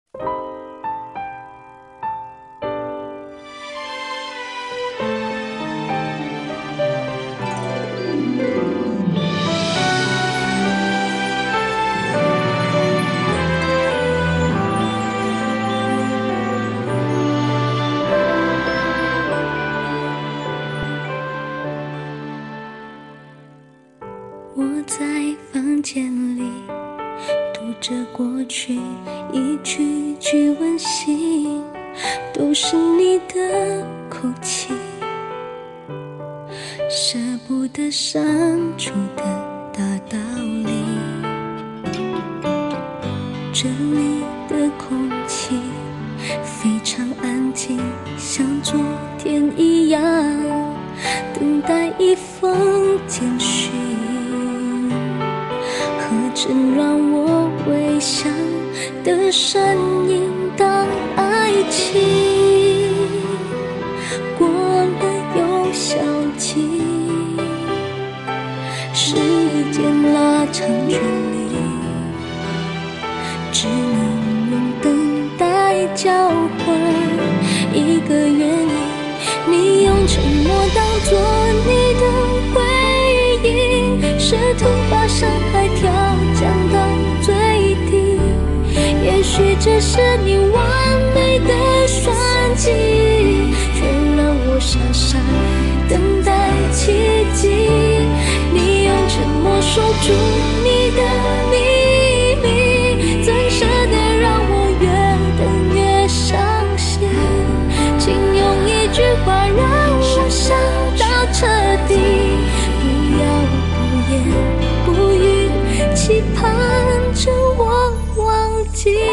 我在房间里读着过去，一句句温馨，都是你的口气，舍不得删除的大道理。这里的空气非常安静，像昨天一样，等待一封简讯，何曾让我微笑的身影当爱情，过了又消极，时间拉长距离，只能用等待交换一个原因。你用沉默当作你的回应，试图把伤害调降到最低，也许这是你完美的算计，却让我傻傻等待奇迹。你用沉默守住你的秘密，怎舍得让我越等越伤心，请用一句话让我想到彻底，不要不言不语，期盼着我忘记。